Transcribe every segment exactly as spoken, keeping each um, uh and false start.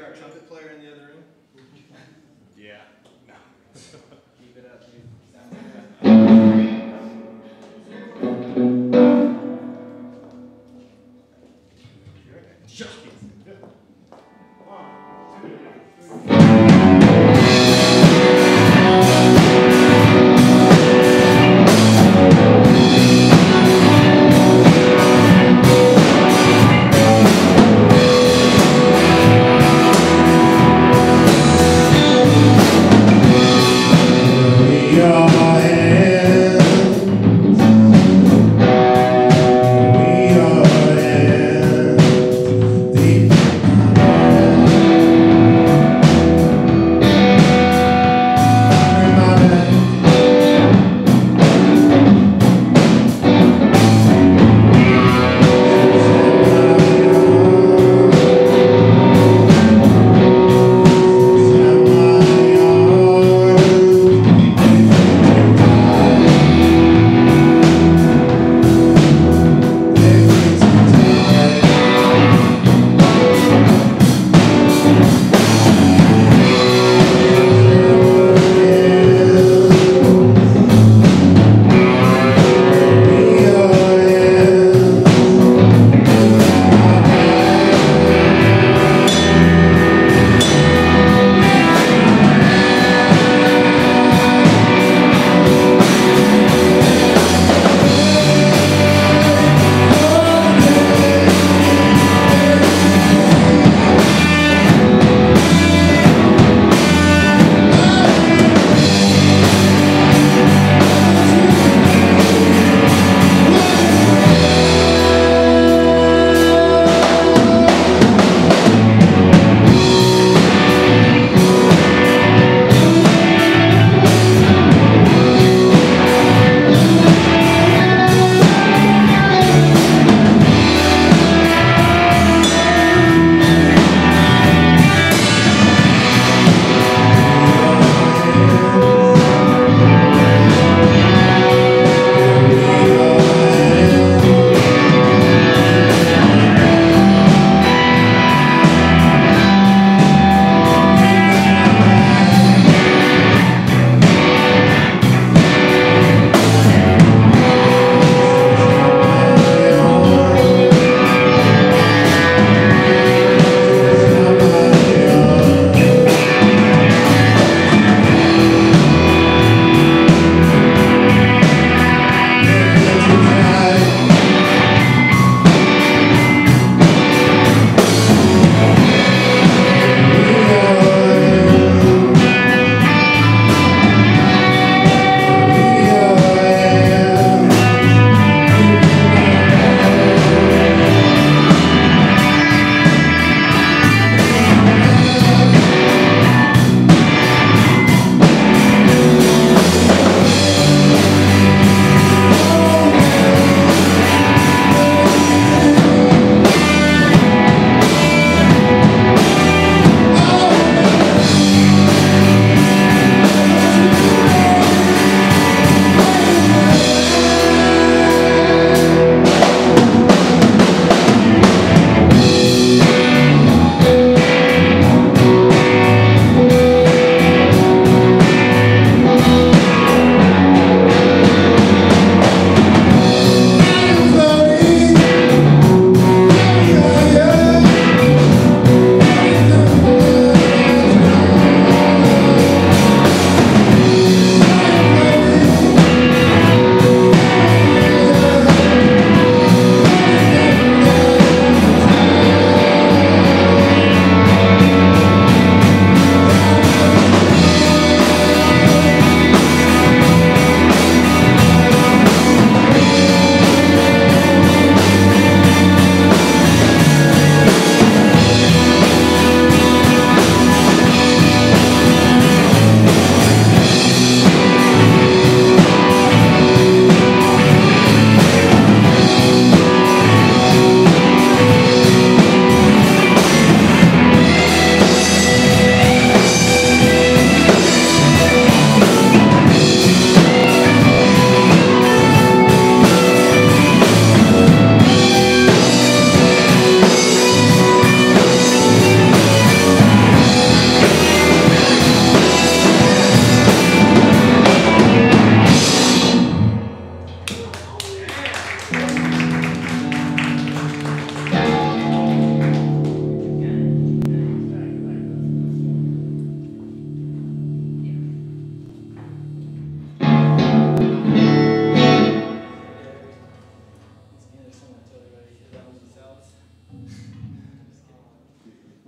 our trumpet player in the other room? Yeah. No. Keep it up, dude. Sound like We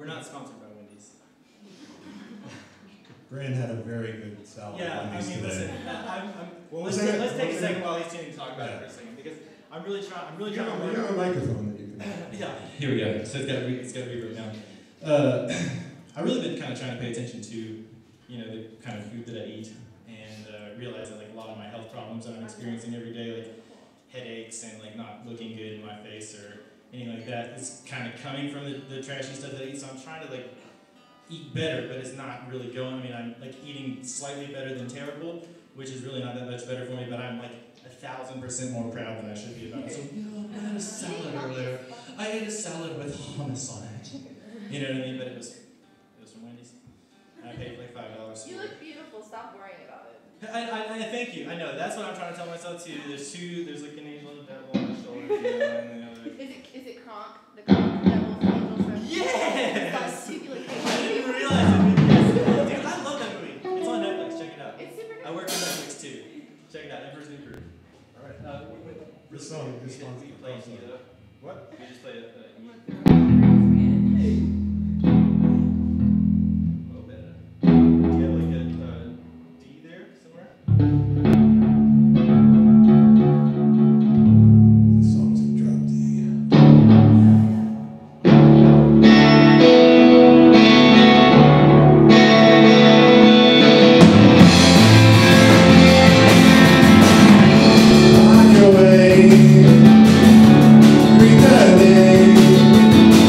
We're not sponsored by Wendy's. Gran had a very good salad. Yeah, I Wendy's mean, today. listen, I- I'm, I'm, What was let's, that? let's take What a was second that? while he's tuning to talk about it Yeah. for a second, because I'm really trying, I'm really You trying have, to a- you learn. have a microphone that you can. Yeah, here we go. So it's got to be, it's got to be wrote down. Uh, I've really been kind of trying to pay attention to, you know, the kind of food that I eat, and uh, realize that like a lot of my health problems that I'm experiencing every day, like headaches and like not looking good in my face or anything like that, is kind of coming from the, the trashy stuff that I eat. So I'm trying to like eat better, but it's not really going. I mean, I'm like eating slightly better than terrible, which is really not that much better for me, but I'm like a thousand percent more proud than I should be about it. So, you know, I had a salad earlier. I ate a salad with hummus on it. You know what I mean? But it was, it was from Wendy's. And I paid like five dollars You for look it. beautiful. Stop worrying about it. I, I, I thank you. I know that's what I'm trying to tell myself too. There's two. There's like an angel and a devil on my shoulder. You know, and the other. Is it is it Kronk? The Kronk Devil's Angel from Yes! Stupid like I didn't even realize it. Yes. Dude, I love that movie. It's on Netflix. Check it out. It's super good. I work on Netflix too. Check it out. Emperor's New Groove. All right. Uh, wait, wait. This song, this we, song's we the play song. Nita. What? We just played a. a Look, E. they're really A little bit. Do you have like a uh, D there somewhere? This song's a drop D. On your way, returning.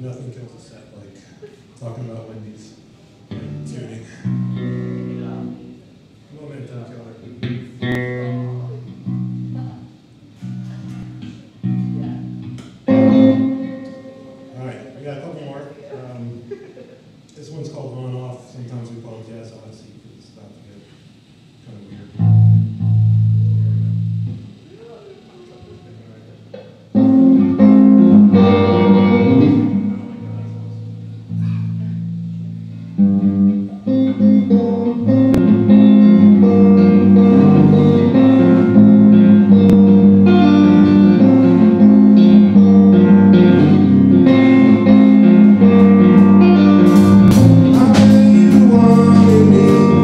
nothing kills a set like talking about Wendy's and tuning. Momentum killer. All right, we got a couple more. Um, this one's called on off. Sometimes we call it jazz odyssey because it's about to get kind of weird. You wanted me.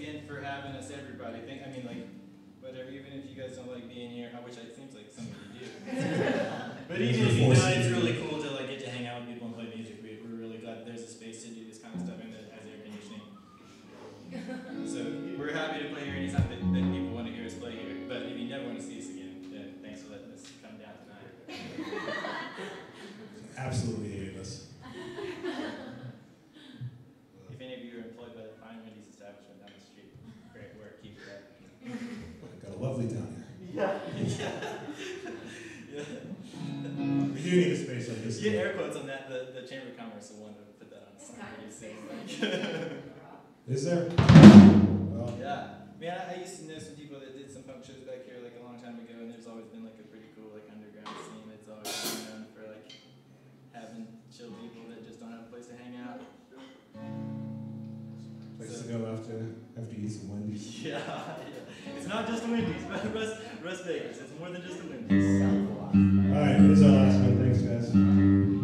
again for having us, everybody. Thank, I mean, like, whatever, even if you guys don't like being here, which it seems like some of you do. But even if you don't, it's really cool to like get to hang out with people and play music. We, we're really glad there's a space to do this kind of stuff and that has air conditioning. So we're happy to play here anytime that, that people want to hear us play here. But if you never want to see us again, then thanks for letting us come down tonight. Absolutely hated us. If any of you are employed by the Fine Wendy's establishment down the street, great work, keep it up. Got a lovely town here. Yeah. Yeah. We do need a space like this. You get air quotes on that. The, the Chamber of Commerce will want to put that on the sign. What do you say? Is there? Well, Yeah. Man, I, I used to know some people that did some punk shows back here like a long time ago, and there's always been like a pretty cool like underground scene that's always been known for like having chill people that just don't have a place to hang out. place So- to go after after you eat some Wendy's. Yeah, yeah. It's not just a Wendy's, but Russ, Russ Vegas. It's more than just a Wendy's. All right, here's our last one. Thanks, guys.